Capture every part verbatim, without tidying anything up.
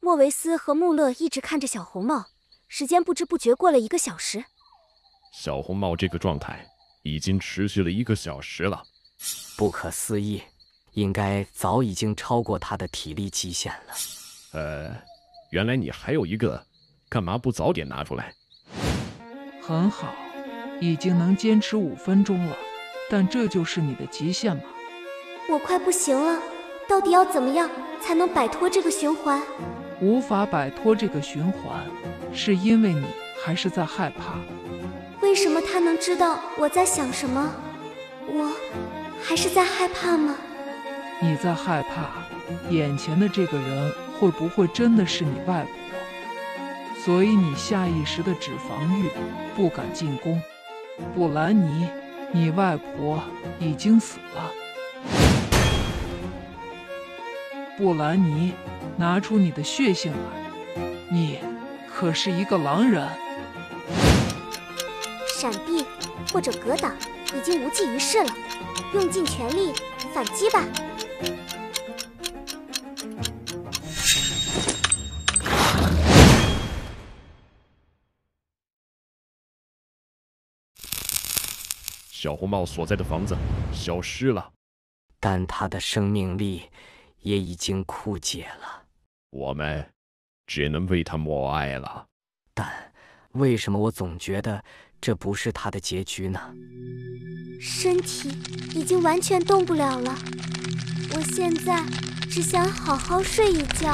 莫维斯和穆勒一直看着小红帽，时间不知不觉过了一个小时。 小红帽这个状态已经持续了一个小时了， 不可思议，应该早已经超过他的体力极限了。 呃，原来你还有一个，干嘛不早点拿出来？ 很好，已经能坚持五分钟了，但这就是你的极限吗？ 我快不行了，到底要怎么样才能摆脱这个循环？ 无法摆脱这个循环，是因为你还是在害怕。 为什么他能知道我在想什么？我还是在害怕吗？ 你在害怕，眼前的这个人会不会真的是你外婆？所以你下意识的只防御，不敢进攻。布兰妮，你外婆已经死了。布兰妮，拿出你的血性来，你可是一个狼人。 闪避或者格挡已经无济于事了，用尽全力反击吧。 小红帽所在的房子消失了， 但他的生命力也已经枯竭了。 我们只能为他默哀了。 但为什么我总觉得这不是他的结局呢？ 身体已经完全动不了了，我现在只想好好睡一觉。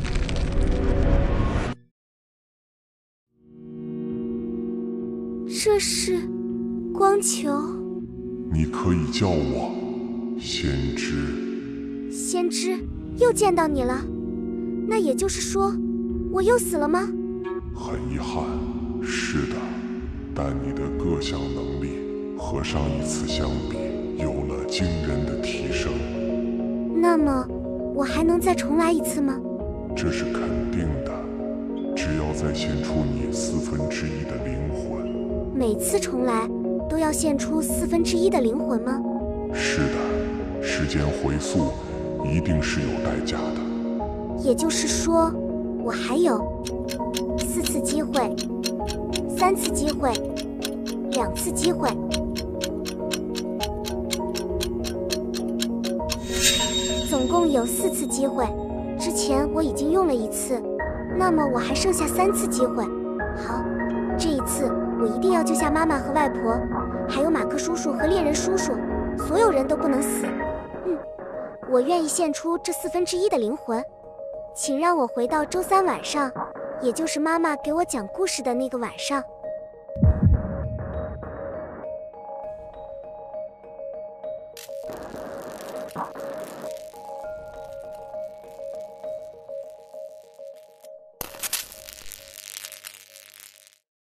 这是光球。 你可以叫我先知。 先知，又见到你了。那也就是说，我又死了吗？ 很遗憾，是的，但你的各项能力和上一次相比有了惊人的提升。 那么，我还能再重来一次吗？ 这是肯定的，只要再献出你四分之一的灵魂。 每次重来都要献出四分之一的灵魂吗？ 是的，时间回溯一定是有代价的。 也就是说，我还有四次机会，三次机会，两次机会。总共有四次机会，之前我已经用了一次，那么我还剩下三次机会。好，这一次我一定要救下妈妈和外婆，还有马克叔叔和猎人叔叔，所有人都不能死。嗯，我愿意献出这四分之一的灵魂。请让我回到周三晚上，也就是妈妈给我讲故事的那个晚上。